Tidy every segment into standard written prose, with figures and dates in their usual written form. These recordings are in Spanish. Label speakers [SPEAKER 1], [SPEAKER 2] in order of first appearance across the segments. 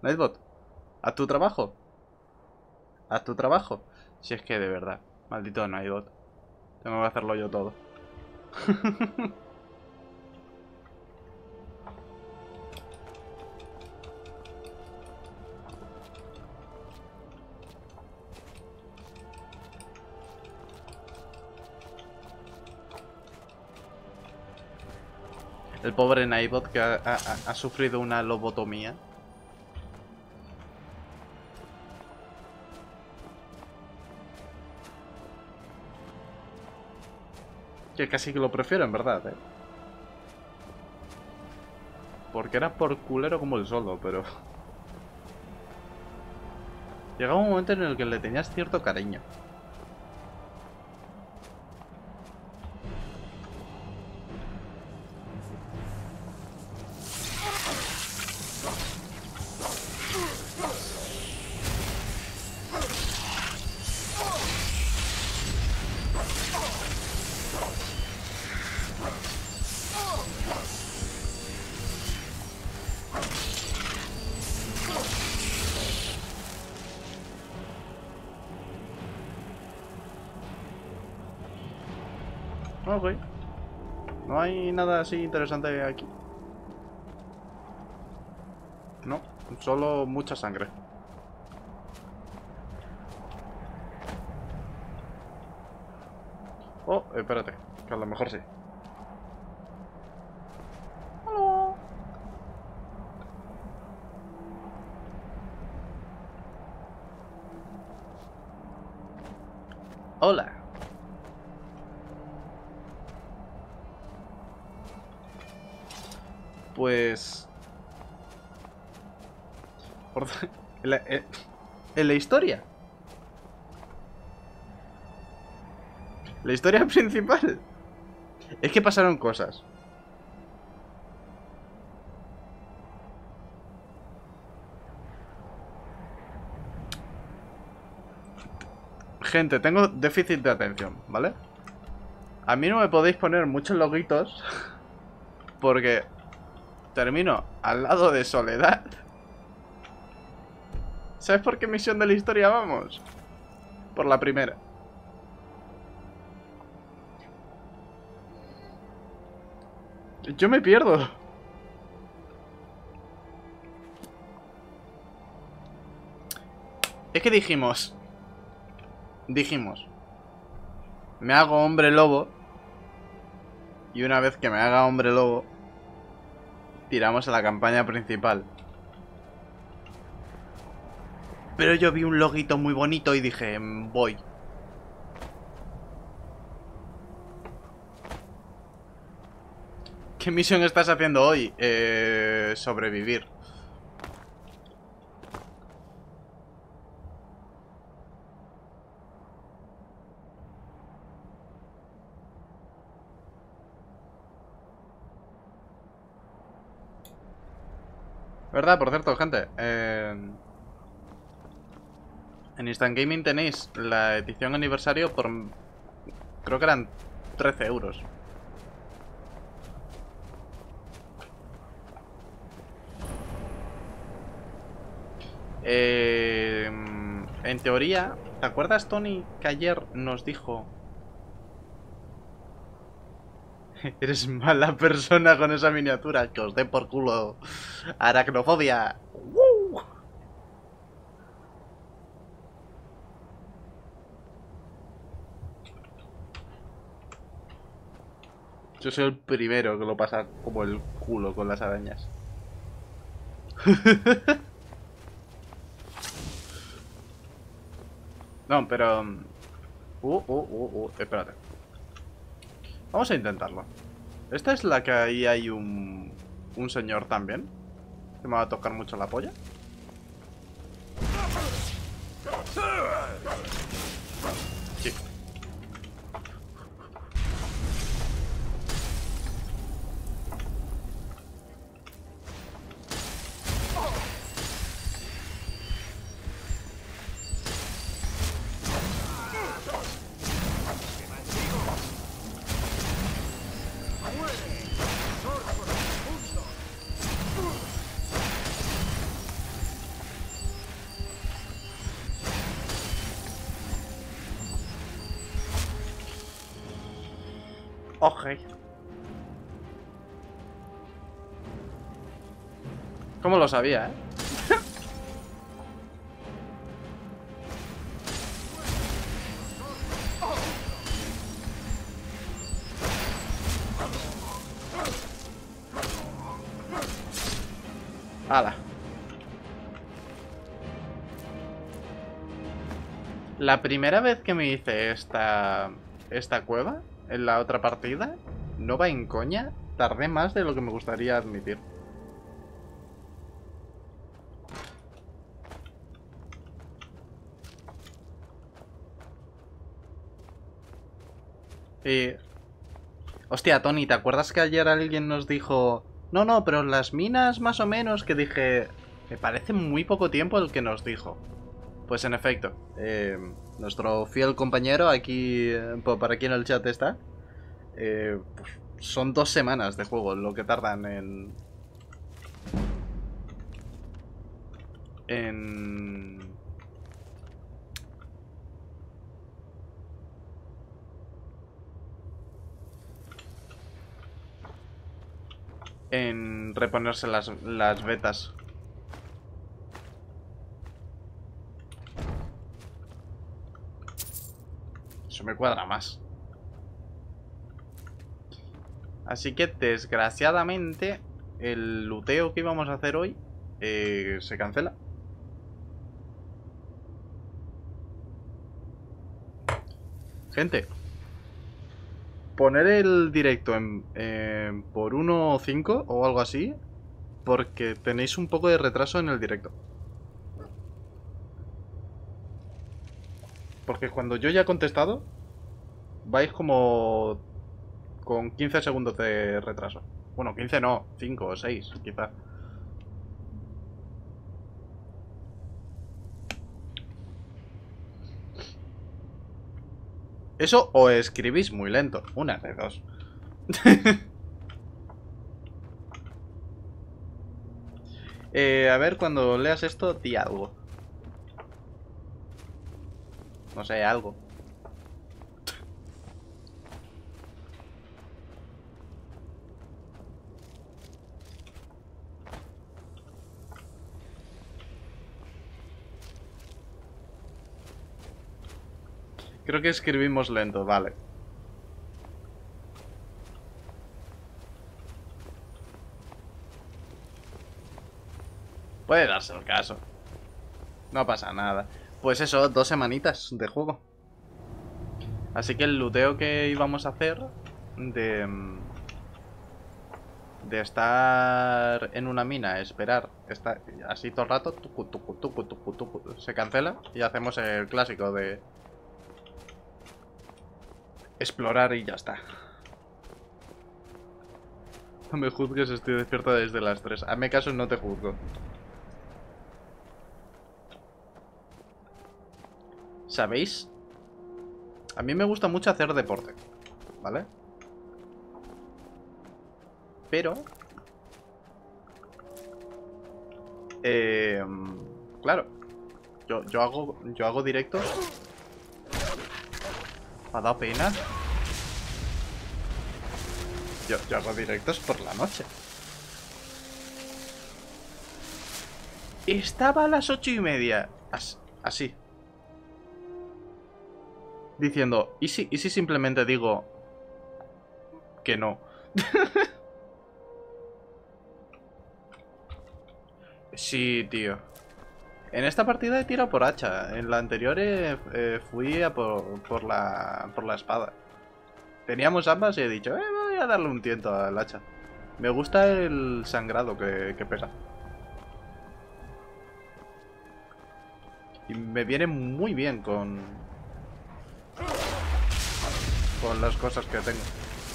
[SPEAKER 1] Nightbot, haz tu trabajo. Haz tu trabajo. Si es que de verdad, maldito Nightbot. Tengo que hacerlo yo todo. El pobre Nightbot que ha sufrido una lobotomía. Que casi que lo prefiero, en verdad, ¿eh? Porque era por culero como el solo, pero... Llegaba un momento en el que le tenías cierto cariño. Ok. No hay nada así interesante aquí. No, solo mucha sangre. Oh, espérate, que a lo mejor sí. Hola. Hola. Pues... Por... en la historia. La historia principal. Es que pasaron cosas. Gente, tengo déficit de atención, ¿vale? A mí no me podéis poner muchos loguitos porque termino al lado de Soledad. ¿Sabes por qué misión de la historia vamos? Por la primera. Yo me pierdo. Es que dijimos, me hago hombre lobo. Y una vez que me haga hombre lobo, tiramos a la campaña principal. Pero yo vi un loguito muy bonito y dije, voy. ¿Qué misión estás haciendo hoy? Sobrevivir. ¿Verdad? Por cierto, gente. En Instant Gaming tenéis la edición aniversario por... Creo que eran 13 euros. En teoría, ¿te acuerdas, Tony, que ayer nos dijo... Eres mala persona con esa miniatura, que os dé por culo. Aracnofobia. ¡Woo! Yo soy el primero que lo pasa como el culo con las arañas. No, pero... espérate. Vamos a intentarlo. Esta es la que ahí hay un señor también, que me va a tocar mucho la polla. Sí. Ok. ¿Cómo lo sabía, ¡Hala! La primera vez que me hice esta cueva, en la otra partida, no va en coña, tardé más de lo que me gustaría admitir. Y... Hostia, Tony, ¿te acuerdas que ayer alguien nos dijo... No, no, pero las minas más o menos, que dije... Me parece muy poco tiempo el que nos dijo. Pues en efecto, nuestro fiel compañero aquí, por aquí en el chat está. Pues son 2 semanas de juego lo que tardan en... En reponerse las betas. Eso me cuadra más. Así que, desgraciadamente, el luteo que íbamos a hacer hoy se cancela. Gente, poner el directo por 1.5 o algo así, porque tenéis un poco de retraso en el directo. Porque cuando yo ya he contestado, vais como con 15 segundos de retraso. Bueno, 15 no, 5 o 6, quizá. Eso o escribís muy lento, una de dos. A ver, cuando leas esto, di algo. No sé, algo. Creo que escribimos lento, vale. Puede darse el caso. No pasa nada. Pues eso, 2 semanitas de juego. Así que el luteo que íbamos a hacer de... De estar en una mina, esperar, estar así todo el rato, tucu, tucu, tucu, tucu, tucu, se cancela y hacemos el clásico de explorar y ya está. No me juzgues, estoy despierto desde las 3. Hazme caso, no te juzgo. ¿Sabéis? A mí me gusta mucho hacer deporte, ¿vale? Pero... claro, yo hago directos. ¿Me ha dado pena? Yo hago directos por la noche. Estaba a las 8:30. Así. Diciendo, ¿y si simplemente digo que no? Sí, tío. En esta partida he tirado por hacha. En la anterior fui a por la espada. Teníamos ambas y he dicho, voy a darle un tiento al hacha. Me gusta el sangrado que pega. Y me viene muy bien con las cosas que tengo.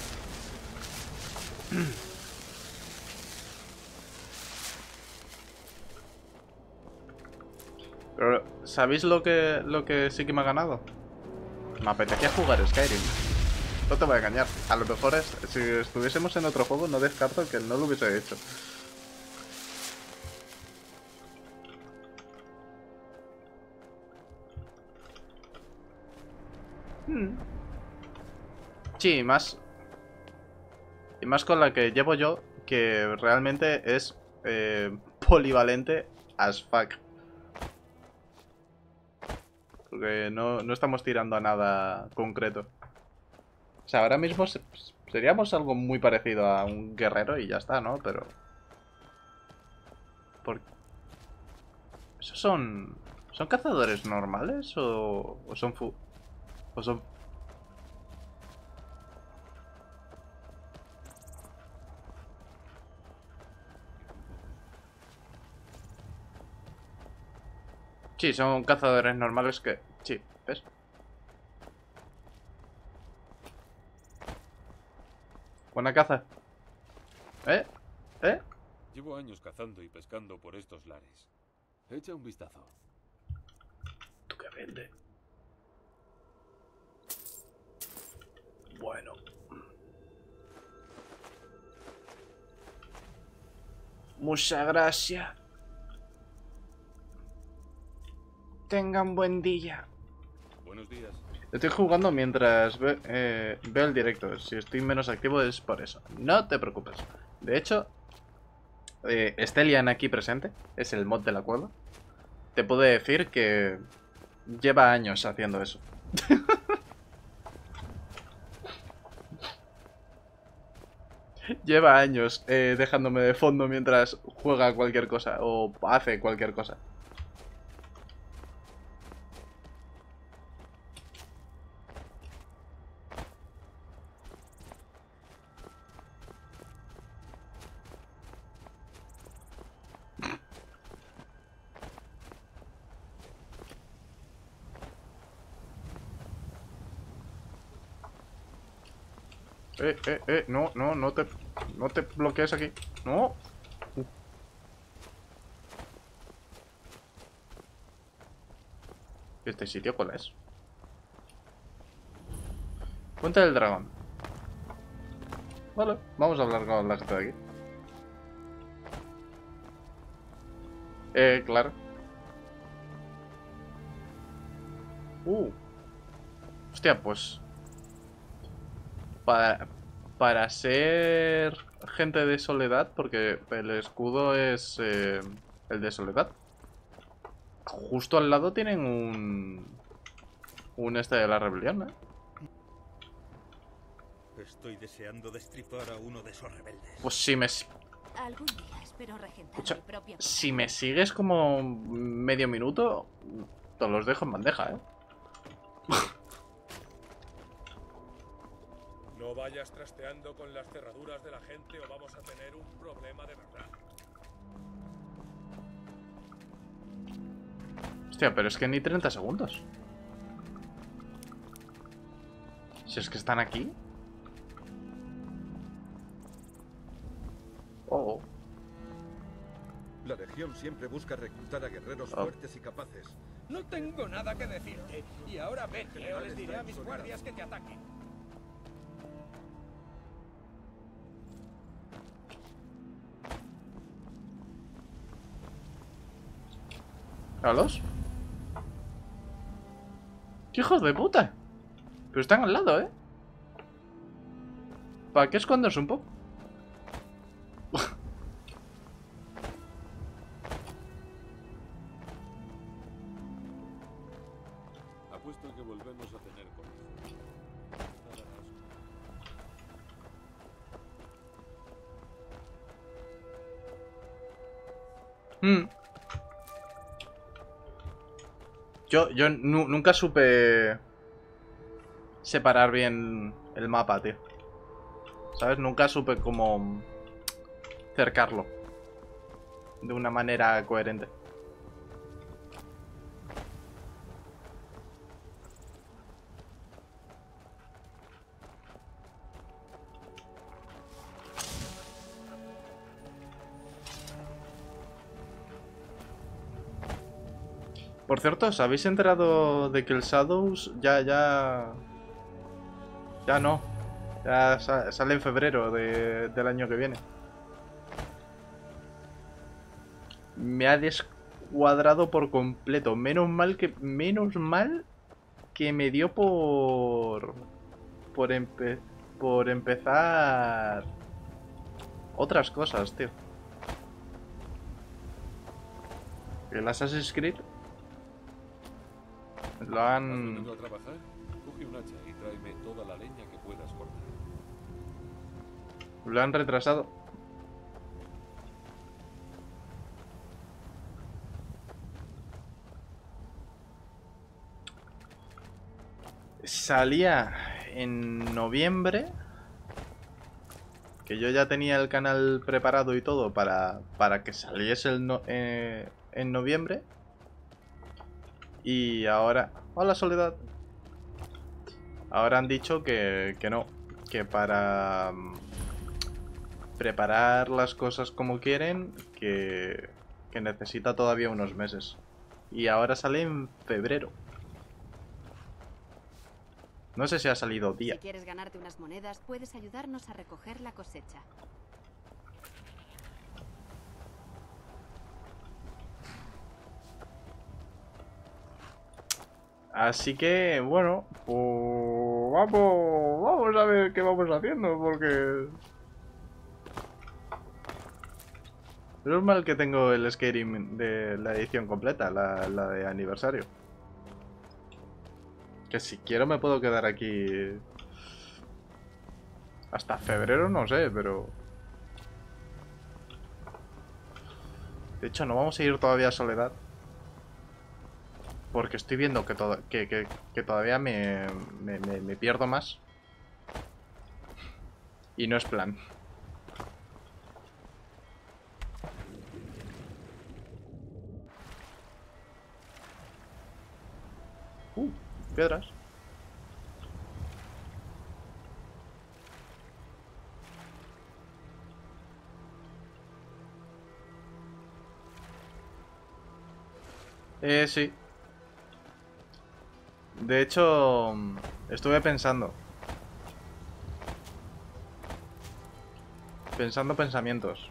[SPEAKER 1] Pero, ¿sabéis lo que sí que me ha ganado? Me apetecía jugar Skyrim. No te voy a engañar. A lo mejor si estuviésemos en otro juego, no descarto que no lo hubiese hecho. Sí, más. Y más con la que llevo yo, que realmente es polivalente as fuck. Porque no estamos tirando a nada concreto. O sea, ahora mismo seríamos algo muy parecido a un guerrero y ya está, ¿no? Pero... ¿por ¿esos son cazadores normales o son o son... Sí, son cazadores normales que... Sí, ¿ves? Buena caza. ¿Eh? ¿Eh?
[SPEAKER 2] Llevo años cazando y pescando por estos lares. Echa un vistazo.
[SPEAKER 1] ¿Tú qué vende? Bueno. Muchas gracias. Tengan buen día.
[SPEAKER 2] Buenos días.
[SPEAKER 1] Estoy jugando mientras veo el directo. Si estoy menos activo es por eso. No te preocupes. De hecho, Stelian aquí presente, es el mod de la cueva. Te puedo decir que lleva años haciendo eso. Lleva años dejándome de fondo mientras juega cualquier cosa o hace cualquier cosa. No, no te bloquees aquí. No. ¿Este sitio cuál es? Puente del Dragón. Vale, vamos a hablar con la gente de aquí. Claro. Hostia, pues... Para ser gente de Soledad, porque el escudo es el de Soledad. Justo al lado tienen un este de la rebelión, ¿eh?
[SPEAKER 3] Estoy deseando destripar a uno de esos rebeldes.
[SPEAKER 1] Pues si me...
[SPEAKER 4] Algún día espero regentar
[SPEAKER 1] Escucha,
[SPEAKER 4] mi propia
[SPEAKER 1] si me sigues como medio minuto, te los dejo en bandeja, ¿eh?
[SPEAKER 5] No vayas trasteando con las cerraduras de la gente o vamos a tener un problema de verdad.
[SPEAKER 1] Hostia, pero es que ni 30 segundos. Si es que están aquí. Oh.
[SPEAKER 6] La Legión siempre busca reclutar a guerreros fuertes y capaces.
[SPEAKER 7] No tengo nada que decirte. Y ahora vete o les diré a mis guardias que te ataquen.
[SPEAKER 1] ¿Hágalos? ¡Qué hijos de puta! Pero están al lado, ¿eh? ¿Para qué escondes un poco?
[SPEAKER 2] Apuesto que volvemos a tener conejo.
[SPEAKER 1] Yo nunca supe separar bien el mapa, tío. ¿Sabes? Nunca supe cómo cercarlo de una manera coherente. Por cierto, ¿os habéis enterado de que el Shadows ya no? Ya sale en febrero del año que viene. Me ha descuadrado por completo. Menos mal que me dio por empezar otras cosas, tío. El Assassin's Creed lo
[SPEAKER 2] ¿Has
[SPEAKER 1] han...
[SPEAKER 2] venido a trabajar? Coge un hacha y tráeme toda la leña que puedas cortar.
[SPEAKER 1] Lo han retrasado. Salía en noviembre. Que yo ya tenía el canal preparado y todo para que saliese en noviembre. Y ahora... Hola, Soledad. Ahora han dicho que no. Que para preparar las cosas como quieren, que necesita todavía unos meses. Y ahora sale en febrero. No sé si ha salido día.
[SPEAKER 4] Si quieres ganarte unas monedas, puedes ayudarnos a recoger la cosecha.
[SPEAKER 1] Así que, bueno, pues vamos a ver qué vamos haciendo, porque... Menos mal que tengo el Skyrim de la edición completa, la de aniversario. Que si quiero me puedo quedar aquí hasta febrero, no sé, pero... De hecho, no vamos a ir todavía a Soledad. Porque estoy viendo que todavía me pierdo más. Y no es plan. Piedras. Sí. De hecho, estuve pensando pensamientos.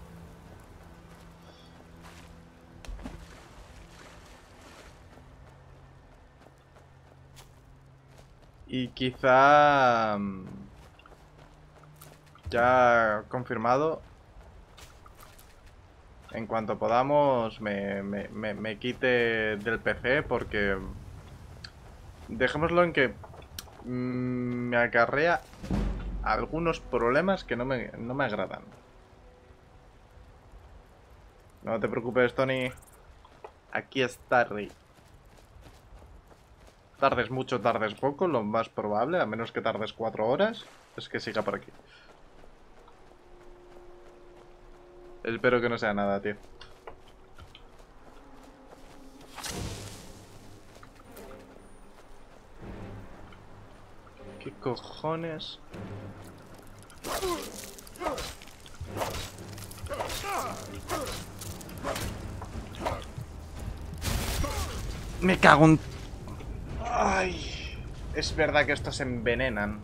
[SPEAKER 1] Y quizá ya confirmado, en cuanto podamos me quite del PC, porque dejémoslo en que me acarrea algunos problemas que no me agradan. No te preocupes, Tony. Aquí está Rey. Tardes mucho, tardes poco, lo más probable, a menos que tardes 4 horas, es que siga por aquí. Espero que no sea nada, tío. ¿Qué cojones? Me cago en... Ay, es verdad que estos envenenan.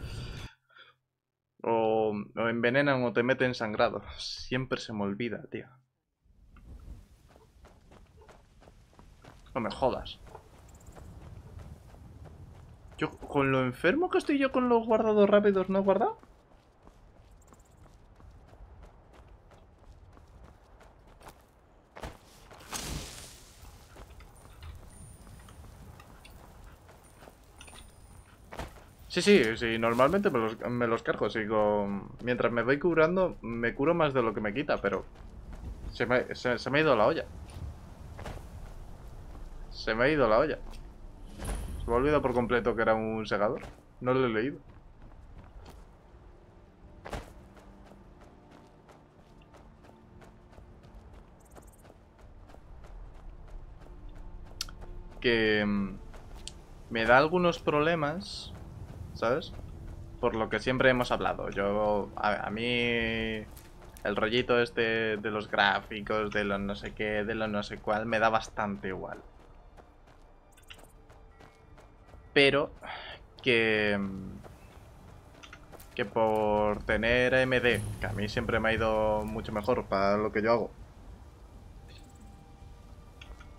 [SPEAKER 1] O envenenan o te meten sangrado. Siempre se me olvida, tío. No me jodas. Yo, con lo enfermo que estoy yo con los guardados rápidos, ¿no he guardado? Sí, normalmente me los cargo, mientras me voy curando, me curo más de lo que me quita, pero se me ha ido la olla. Se me ha ido la olla. Se me ha olvidado por completo que era un segador. No lo he leído. Que me da algunos problemas, ¿sabes? Por lo que siempre hemos hablado. A mí el rollito este de los gráficos, de lo no sé qué, de lo no sé cuál, me da bastante igual. Pero que por tener AMD, que a mí siempre me ha ido mucho mejor para lo que yo hago,